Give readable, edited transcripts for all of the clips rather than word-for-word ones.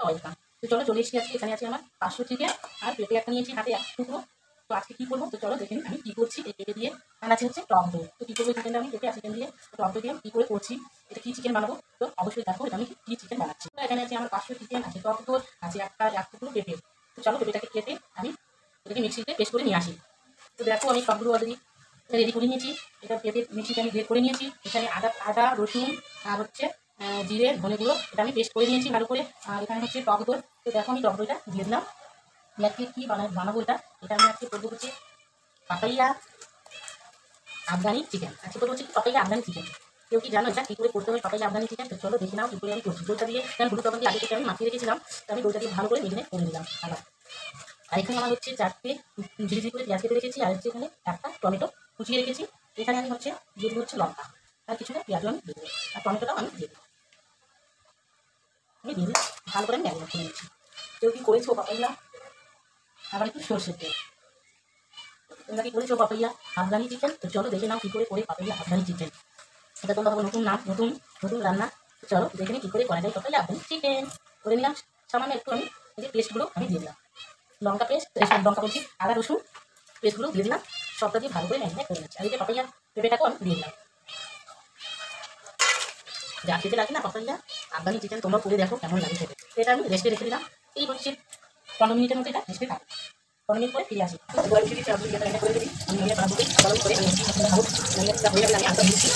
Welcome. তো চলো চলে এসেছি, আজকে এখানে আছে আমার 500 চিকেন আর পেঁপে একটা নিয়েছি হাতে 1 টুকরো। তো আজকে কী করবো তো চলো দেখে নিই আমি কী করছি। এই পেঁপে দিয়ে আছে হচ্ছে টক দই। তো কী করবো চিকেনটা আমি পেঁপে আর চিকেন দিয়ে টক দই দিয়ে কী করে করছি, এটা কী চিকেন বানাবো তো অবশ্যই দেখো এটা আমি কী চিকেন বানাচ্ছি। তো এখানে আছে আমার 500 চিকেন, আছে টক দই, আছে 1 টুকরো পেঁপে। তো চলো পেঁপেটাকে কেটে আমি এটাকে মিক্সিতে পেস্ট করে নিয়ে আসি। তো দেখো আমি সবগুলো অলরেডি রেডি করে নিয়েছি। এটা পেঁপে মিক্সিতে আমি গ্রেড করে নিয়েছি। এখানে আদা রসুন আর হচ্ছে জিরে ধনেগুলো এটা আমি পেস্ট করে নিয়েছি ভালো করে। আর এখানে হচ্ছে টক দই। তো দেখো আমি টক দইটা দিয়ে দিলাম। আজকে কী বানাবো এটা আমি আজকে করবো হচ্ছে পাপাইয়া আফগানি চিকেন। আজকে করবো হচ্ছে পাপাইয়া আফগানি চিকেন। কেউ কি জানো এটা কী করে করতে হয় পাপাইয়া আফগানি চিকেন? তো চলো দেখে নাও কী করে আমি করছি। দইটা দিয়ে কারণ হলুদ তখন দিয়ে আগে থেকে আমি মাখিয়ে রেখেছিলাম। তো আমি দইটা দিয়ে ভালো করে মেরিনেট করে দিলাম আবার। আর এখানে আমার হচ্ছে 4টে ঝিরি করে পেঁয়াজ কেটে রেখেছি। আর হচ্ছে এখানে একটা টমেটো কুচিয়ে রেখেছি। এখানে আমি হচ্ছে দিয়ে দেবো হচ্ছে লঙ্কা আর কিছুটা পেঁয়াজও আমি দিয়ে দেবো। আর টমেটোটাও আমি দিয়ে দেবো। আমি দিয়ে ভালো করে ম্যারিনেট করে নিচ্ছি। কেউ কি করেছো পাপাইয়া আবার একটু সর্ষের তেল। তোমরা কি করেছো পাপাইয়া আফগানি চিকেন? তো চলো দেখে নাও কী করে পাপাইয়া আফগানি চিকেন। এটা তোমরা ভাবো নতুন নাম, নতুন রান্না। চলো দেখে নিই কী করে করা যায় পাপাইয়া আফগানি চিকেন। করে নিলাম সামান্য একটু আমি এই যে পেস্টগুলো আমি দিয়ে দিলাম। লঙ্কা পেস্ট, লঙ্কা বলছি আদা রসুন পেস্টগুলো দিয়ে দিলাম। সবটা দিয়ে ভালো করে ম্যারিনেট করে নিচ্ছি। আর এই যে পাপাইয়া পেঁপেটাকেও আমি দিয়ে দিলাম। যা খেতে লাগে না পাপাইয়া আফগানি চিকেন তোমরা করে দেখো কেমন লাগে খেতে। এটা আমি রেস্টে রেখে দিলাম। এই হচ্ছে 15 মিনিটের মধ্যে এটা রেস্টে থাকে। 15 মিনিট পরে ফিরে আসি। বয়েল ফিরে চাপ দিয়ে এটা করে দিই। আমি নিয়ে বানাবো গরম করে আমি খাবো। ম্যারিনেটটা হয়ে গেলে আমি আটা দিচ্ছি।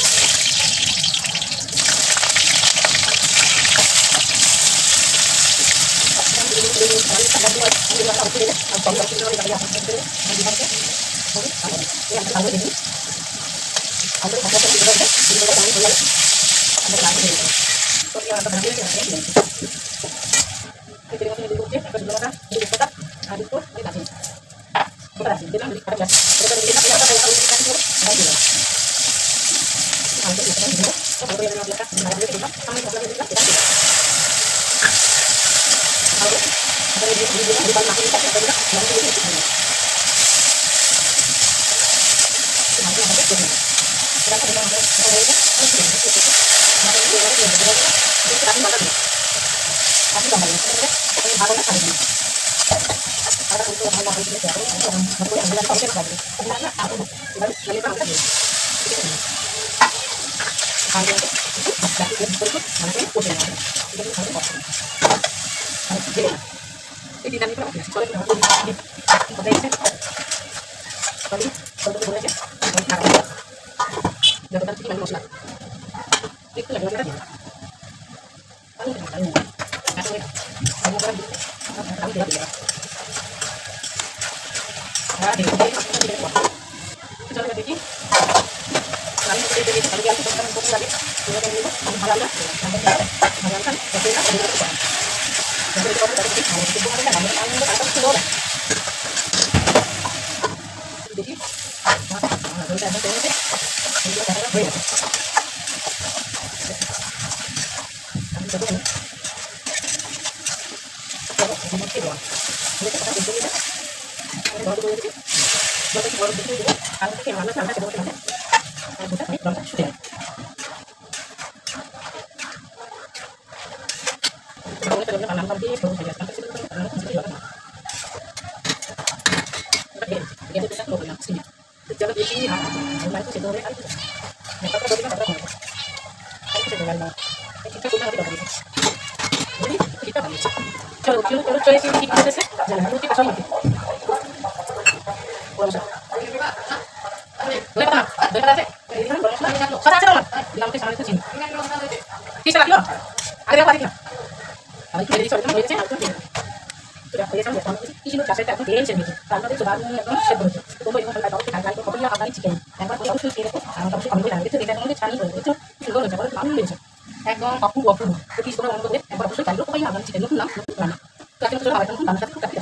একদম অপূর্ব অপূর্ব। তো কিছু করে মনে করবে একবার অবশ্যই চাইলেও পাপাইয়া আফগানি চিকেন নতুন নাম নতুন রান্না। তো আজকে চলো আবার নতুন রান্নার সাথে